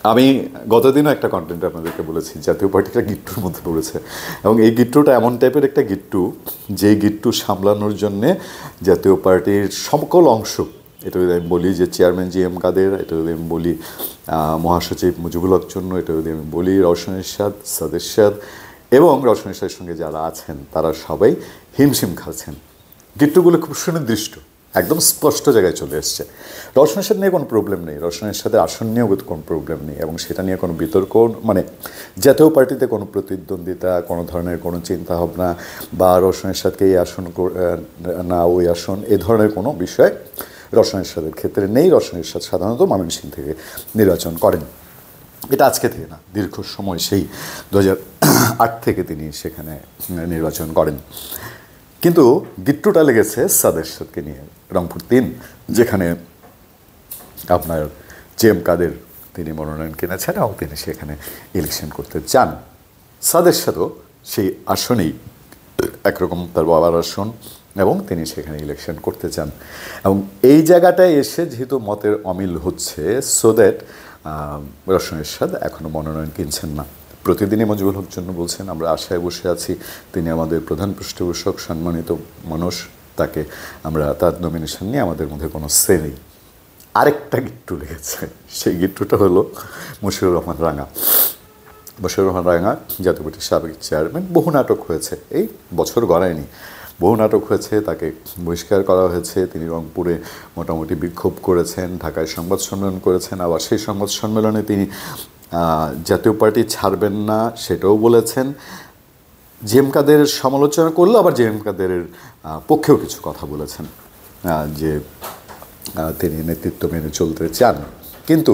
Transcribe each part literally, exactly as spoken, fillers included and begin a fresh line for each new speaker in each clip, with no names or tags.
আমি গতদিনও একটা কন্টেন্ট আপনাদেরকে বলেছি জাতীয় পার্টিটা গিট্টুর মধ্যে পড়েছে এবং এই গিট্টুটা এমন টাইপের একটা গিট্টু যেই গিট্টু সামলানোর জন্যে জাতীয় পার্টির সকল অংশ, এটা যদি আমি বলি যে চেয়ারম্যান জি এম কাদের, এটা যদি আমি বলি মহাসচিব মুজিবুল হক জন্য, এটা যদি আমি বলি রওশন এরশাদ, সাদ এরশাদ এবং রওশন এরশাদের সঙ্গে যারা আছেন তারা সবাই হিমশিম খাচ্ছেন। গিট্টুগুলো খুব সুনির্দিষ্ট, একদম স্পষ্ট জায়গায় চলে এসছে। রওশনের সাথে নিয়ে কোনো প্রবলেম নেই, রওশনের সাথে আসন নিয়েও কোনো প্রবলেম নেই এবং সেটা নিয়ে কোনো বিতর্ক, মানে জাতীয় পার্টিতে কোনো প্রতিদ্বন্দ্বিতা, কোনো ধরনের কোনো চিন্তাভাবনা বা রওশনের সাথে এই আসন না ওই আসন এ ধরনের কোনো বিষয় রওশন এরশাদের ক্ষেত্রে নেই। রওশন এরশাদ সাধারণত ময়মনসিংহ থেকে নির্বাচন করেন, এটা আজকে থেকে না, দীর্ঘ সময় সেই দু হাজার আট থেকে তিনি সেখানে নির্বাচন করেন। কিন্তু গিট্টুটা লেগেছে সাদ এরশাদকে নিয়ে, রংপুর তিন যেখানে আপনার জে এম কাদের তিনি মনোনয়ন কিনেছেন এবং তিনি সেখানে ইলেকশন করতে চান। সাদ এরশাদও সেই আসনেই একরকম তার বাবার আসন এবং তিনি সেখানে ইলেকশন করতে চান এবং এই জায়গাটায় এসে যেহেতু মতের অমিল হচ্ছে, সো দ্যাট রওশন এরশাদ এখনও মনোনয়ন কিনছেন না। প্রতিদিনই মুজিবুল হক জন্য বলছেন আমরা আশায় বসে আছি, তিনি আমাদের প্রধান পৃষ্ঠপোষক, সম্মানিত মানুষ, তাকে আমরা তার নমিনেশন নিয়ে আমাদের মধ্যে কোনো সে নেই। আরেকটা গিট্টু লেগেছে, সেই গিট্টুটা হলো মশিউর রহমান রাঙা। মশিউর রহমান রাঙা জাতীয় পার্টির সাবেক চেয়ারম্যান, বহু নাটক হয়েছে, এই বছর গড়ায়নি, বহু নাটক হয়েছে, তাকে বহিষ্কার করা হয়েছে, তিনি রংপুরে মোটামুটি বিক্ষোভ করেছেন, ঢাকায় সংবাদ সম্মেলন করেছেন, আবার সেই সংবাদ সম্মেলনে তিনি জাতীয় পার্টি ছাড়বেন না সেটাও বলেছেন। জে এম কাদের সমালোচনা করলেও আবার জে এম কাদের পক্ষেও কিছু কথা বলেছেন যে তিনি নেতৃত্ব মেনে চলতে চান। কিন্তু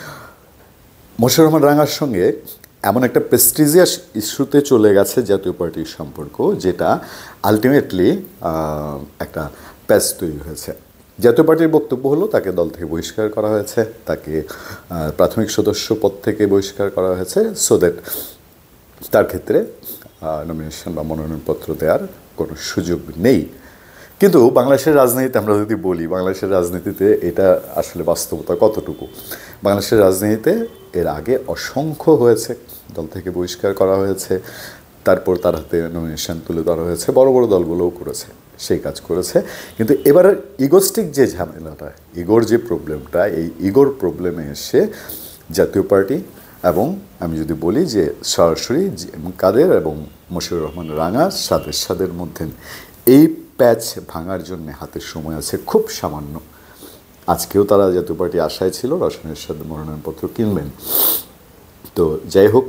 মশিউর রহমান রাঙার সঙ্গে এমন একটা প্রেস্টিজিয়াস ইস্যুতে চলে গেছে জাতীয় পার্টির সম্পর্ক, যেটা আলটিমেটলি একটা প্যাচ তৈরি হয়েছে। জাতীয় পার্টির বক্তব্য হলো তাকে দল থেকে বহিষ্কার করা হয়েছে, তাকে প্রাথমিক সদস্য পদ থেকে বহিষ্কার করা হয়েছে, সো দ্যাট তার ক্ষেত্রে নমিনেশন বা মনোনয়নপত্র দেওয়ার কোনো সুযোগ নেই। কিন্তু বাংলাদেশের রাজনীতিতে আমরা যদি বলি, বাংলাদেশের রাজনীতিতে এটা আসলে বাস্তবতা কতটুকু? বাংলাদেশের রাজনীতিতে এর আগে অসংখ্য হয়েছে, দল থেকে বহিষ্কার করা হয়েছে, তারপর তার হাতে নমিনেশন তুলে ধরা হয়েছে, বড় বড় দলগুলোও করেছে, সেই কাজ করেছে। কিন্তু এবার ইগোস্টিক যে ঝামেলাটা, ইগোর যে প্রবলেমটা, এই ইগোর প্রবলেমে এসে জাতীয় পার্টি এবং আমি যদি বলি যে সরাসরি কাদের এবং মশিউর রহমান রাঙা, সাদ এরশাদের মধ্যে এই প্যাচ ভাঙার জন্য হাতের সময় আছে খুব সামান্য। আজকেও তারা জাতীয় পার্টি আশায় ছিল রওশন এরশাদ মনোনয়নপত্র কিনবেন। তো যাই হোক,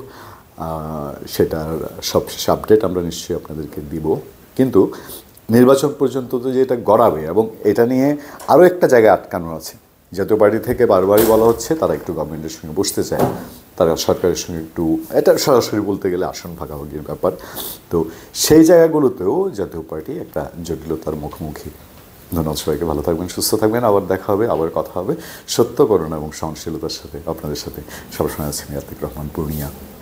সেটার সবশেষ আপডেট আমরা নিশ্চয়ই আপনাদেরকে দিব। কিন্তু নির্বাচন পর্যন্ত তো যে এটা গড়াবে এবং এটা নিয়ে আরও একটা জায়গায় আটকানো আছে। জাতীয় পার্টি থেকে বারবারই বলা হচ্ছে তারা একটু গভর্নমেন্টের সঙ্গে বসতে চায়, তারা সরকারের সঙ্গে একটু, এটা সরাসরি বলতে গেলে আসন ভাগাভাগির ব্যাপার। তো সেই জায়গাগুলোতেও জাতীয় পার্টি একটা জটিলতার মুখোমুখি। ধন্যবাদ সবাইকে, ভালো থাকবেন, সুস্থ থাকবেন, আবার দেখা হবে, আবার কথা হবে সত্য, করুণা এবং সহনশীলতার সাথে। আপনাদের সাথে সবসময় আছেন আতিক রহমান পূর্ণিয়া।